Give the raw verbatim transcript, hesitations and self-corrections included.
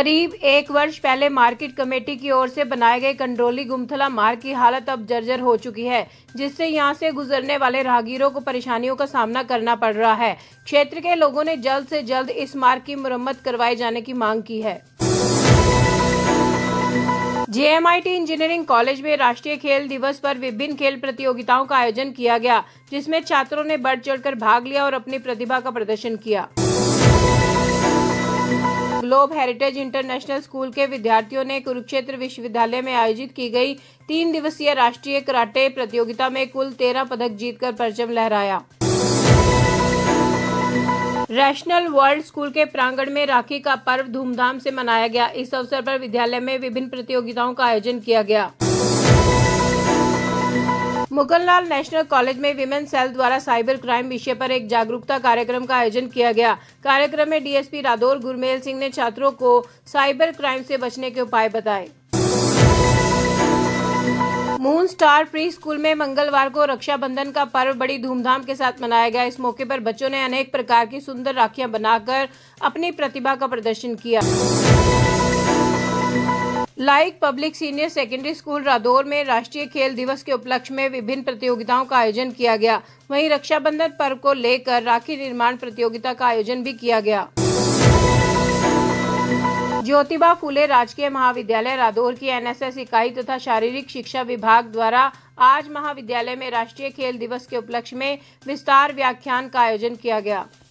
करीब एक वर्ष पहले मार्केट कमेटी की ओर से बनाए गए कंडोली गुमथला मार्ग की हालत अब जर्जर हो चुकी है, जिससे यहां से गुजरने वाले राहगीरों को परेशानियों का सामना करना पड़ रहा है। क्षेत्र के लोगों ने जल्द से जल्द इस मार्ग की मुरम्मत करवाए जाने की मांग की है। J M I T engineering college में राष्ट्रीय खेल दिवस पर विभिन्न खेल प्रतियोगिताओं का आयोजन किया गया, जिसमें छात्रों ने बढ़ चढ़कर भाग लिया और अपनी प्रतिभा का प्रदर्शन किया। ग्लोब हेरिटेज इंटरनेशनल स्कूल के विद्यार्थियों ने कुरुक्षेत्र विश्वविद्यालय में आयोजित की गई तीन दिवसीय राष्ट्रीय कराटे प्रतियोगिता में कुल तेरह पदक जीतकर परचम लहराया। रैशनल वर्ल्ड स्कूल के प्रांगण में राखी का पर्व धूमधाम से मनाया गया। इस अवसर पर विद्यालय में विभिन्न प्रतियोगिताओं का आयोजन किया गया। मुगललाल नेशनल कॉलेज में विमेन सेल द्वारा साइबर क्राइम विषय पर एक जागरूकता कार्यक्रम का आयोजन किया गया। कार्यक्रम में D S P Radaur Gurmel Singh ने छात्रों को साइबर क्राइम से बचने के उपाय बताए। मून स्टार प्री स्कूल में मंगलवार को रक्षाबंधन का पर्व बड़ी धूमधाम के साथ मनाया गया। इस मौके पर बच्चों ने अनेक प्रकार की सुंदर राखियां बनाकर अपनी प्रतिभा का प्रदर्शन किया। लाइक public senior secondary school Radaur में राष्ट्रीय खेल दिवस के उपलक्ष्य में विभिन्न प्रतियोगिताओं का आयोजन किया गया। वहीं रक्षाबंधन पर्व को लेकर राखी निर्माण प्रतियोगिता का आयोजन भी किया गया। ज्योतिबा फूले राजकीय महाविद्यालय रादौर की एन एस एस इकाई तथा शारीरिक शिक्षा विभाग द्वारा आज महाविद्यालय में राष्ट्रीय खेल दिवस के उपलक्ष्य में विस्तार व्याख्यान का आयोजन किया गया।